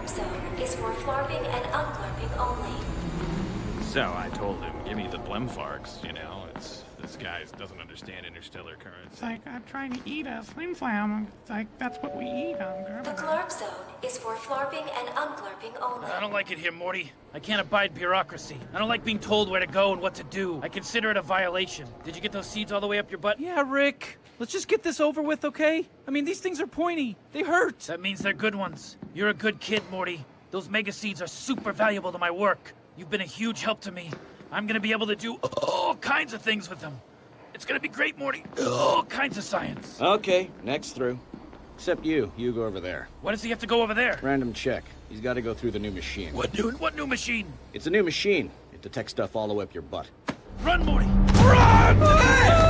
glarpzo is for flarping and unglarping only. So I told him, give me the blimfarks, you know, this guy doesn't understand interstellar currents. It's like, I'm trying to eat a slim flam. It's like, that's what we eat on The Glarping. glarpzo is for flarping and unglarping only. I don't like it here, Morty. I can't abide bureaucracy. I don't like being told where to go and what to do. I consider it a violation. Did you get those seeds all the way up your butt? Yeah, Rick. Let's just get this over with, okay? I mean, these things are pointy. They hurt. That means they're good ones. You're a good kid, Morty. Those mega seeds are super valuable to my work. You've been a huge help to me. I'm gonna be able to do all kinds of things with them. It's gonna be great, Morty. All kinds of science. Okay, next through. Except you go over there. Why does he have to go over there? Random check. He's got to go through the new machine. What new machine? It's a new machine. It detects stuff all the way up your butt. Run, Morty! Run!